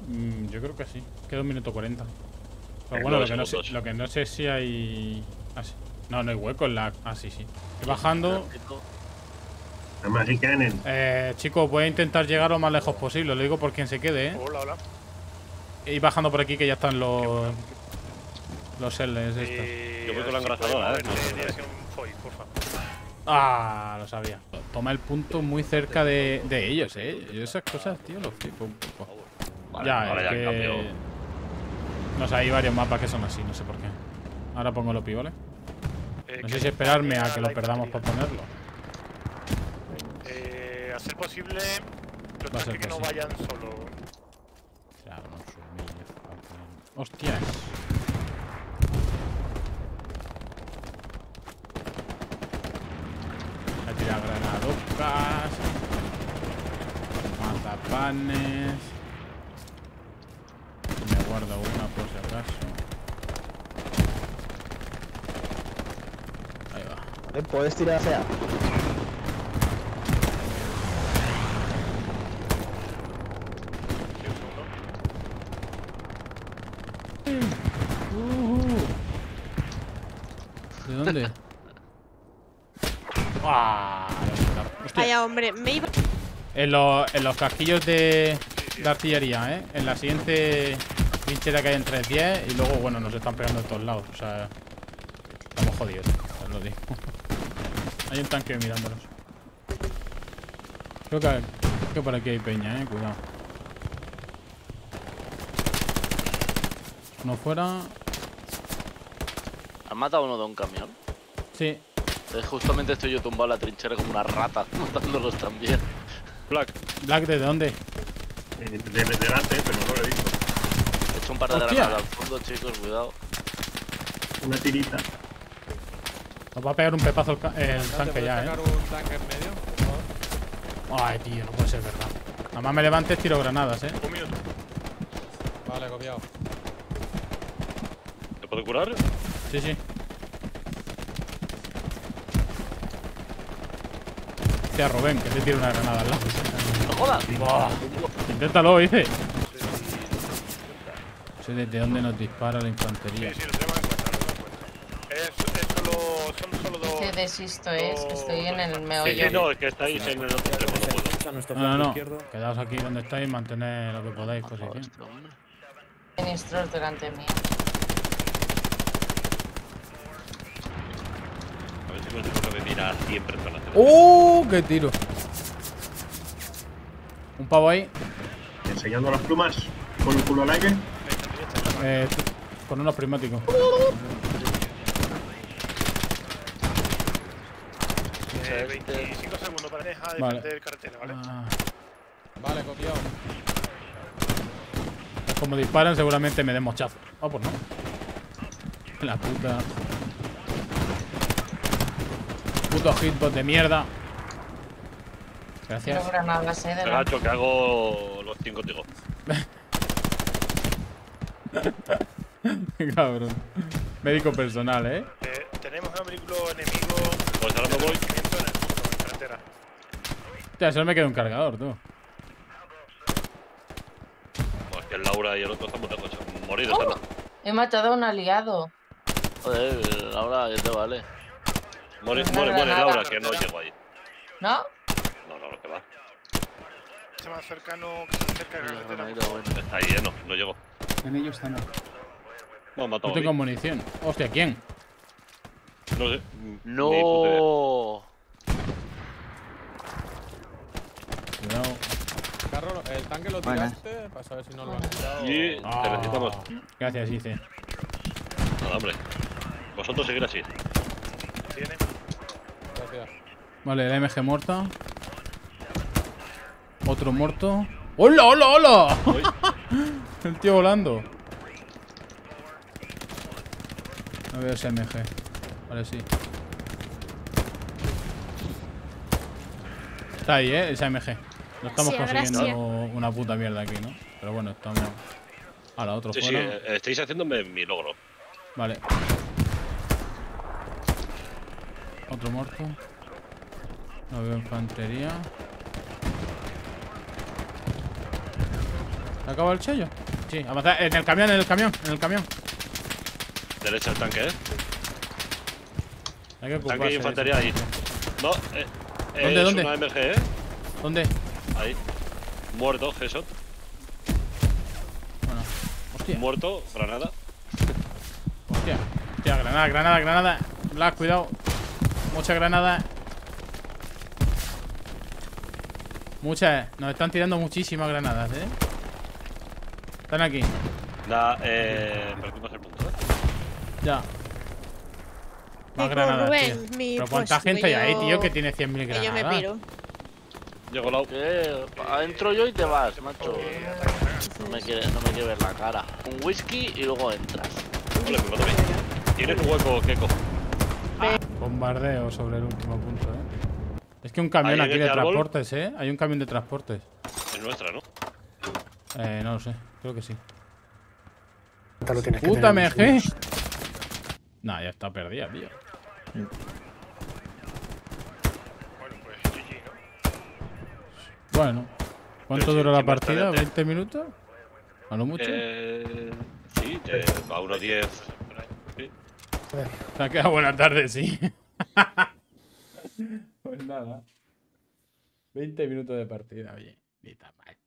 Yo creo que sí. Queda 1 minuto 40. Pero bueno, lo que no sé si hay... Ah, sí. No, no hay hueco en la... Ah, sí, sí. Estoy bajando. Chicos, voy a intentar llegar lo más lejos posible. Lo digo por quien se quede, ¿eh? Hola, hola. Y bajando por aquí que ya están los... Los L's estos. Yo voy con la engrasadora, Ah, lo sabía. Toma el punto muy cerca de ellos, Yo esas cosas, tío, lo flipo un poco. Vale, Ya, es que... No sé, hay varios mapas que son así, no sé por qué. Ahora pongo los pivoles. No sé si esperarme a que lo perdamos para ponerlo. A ser posible, los tanques que no vayan solo. ¡Hostias! Voy a tirar granadocas. Mazapanes. Me guardo una por si acaso. Ahí va. ¿Puedes tirar hacia? ¿De dónde? ¡Ah! Vaya, hombre, me iba... En los casquillos de artillería, ¿eh? En la siguiente trinchera que hay en 310. Y luego, bueno, nos están pegando de todos lados. O sea, estamos jodidos, os lo digo. Hay un tanque mirándonos. Creo que por aquí hay peña, cuidado. Uno fuera. ¿Has matado uno de un camión? Sí. Justamente estoy yo tumbado en la trinchera como una rata, matándolos también. Black, ¿de dónde? De delante, pero no lo he visto. He hecho un par de granadas al fondo, chicos, cuidado. Una tirita. Nos va a pegar un pepazo el tanque ya, sacar un tanque en medio? Ay, tío, no puede ser verdad. Nada más me levantes, tiro granadas, Un minuto. Vale, copiado. ¿Te puedo curar? Sí, sí. Hostia, Rubén, que te tiro una granada al lado. ¡No jodas! Buah. Inténtalo, dice. No sé desde dónde nos dispara la infantería. Sí, lo tenemos en cuenta, son solo dos... Que desisto, es que estoy en el meollo. Sí, no, es que estáis en el otro extremo, No. Quedaos aquí donde estáis y mantened lo que podáis posición. Ministros delante mío. A ver si consigo revivir a 100 personas. ¡Oh! ¡Qué tiro! Un pavo ahí. Enseñando las plumas. Con el culo al aire. Con unos prismáticos. 25 segundos para dejar de Vale. defender carretera, ¿vale? Vale, copiado. Como disparan, seguramente me den mochazo. Ah, pues no. La puta. Puto hitbox de mierda. Gracias. Quiero granadas, Te gacho, que hago los 5 contigo. Cabrón. Médico personal, Tenemos un vehículo enemigo. Pues ahora me voy. En carretera. Hostia, solo me queda un cargador, tú. Pues que el Laura y el otro están muy lejos. Morir, Oh, he matado a un aliado. Joder, Laura, que te vale. Muere, Una muere, granada. Laura, que no llego ahí. ¿No? No, que va. Este más cercano que se acerca a la carretera. Está ahí lleno, no llego. En ellos están. No, matado No tengo munición. Hostia, ¿quién? No sé. No. Cuidado. Carro, el tanque lo tiraste para saber si no lo han quitado. Sí, te necesitamos. Gracias, Ice. Nada, hombre. Vosotros seguir así. Tiene. Gracias. Vale, la MG muerta. Otro muerto. ¡Hola, hola, hola! El tío volando. No veo ese MG. Vale, sí. Está ahí, esa MG. No estamos consiguiendo una puta mierda aquí, ¿no? Pero bueno, estamos... Ahora, otro fuera. Sí, estáis haciéndome mi logro. Vale. Otro muerto. No veo infantería. ¿Acaba el chello? Sí, avanzar. En el camión, en el camión, en el camión. Derecha el tanque, Hay que ocuparse Tanque y de infantería eso. ahí. No, ¿Dónde, es dónde? una MG, ¿Dónde? Ahí. Muerto, G-Shot. Bueno. Hostia. Muerto, granada. Hostia. Hostia, granada, granada, granada. Black, cuidado. Mucha granada. Muchas. Nos están tirando muchísimas granadas, Están aquí. Perdimos el punto, Ya. Más Tipo, granadas, Rubén, tío. mi Pero cuánta puesto, gente hay ahí, yo- tío, que tiene 100.000 Que yo me granadas. piro. Llego lado. ¿Qué? Entro yo y te vas, macho. No me quiere ver la cara. Un whisky y luego entras. Vale, me mato a mí. Tienes un hueco, Keko. Bombardeo sobre el último punto, Es que un camión Ahí en aquí de ese árbol. transportes, Hay un camión de transportes. Es nuestra, ¿no? No lo sé, creo que sí. Lo tienes que ¡Puta tener MG! mucho. Nah, ya está perdida, tío. Bueno, pues GG, ¿no? Bueno. ¿Cuánto Pero sí, dura la sí, más partida? adelante. ¿20 minutos? ¿A lo mucho? Sí, a unos 10. Sí. Se ha quedado buena tarde, sí. Pues nada. 20 minutos de partida, oye. Ni tan mal.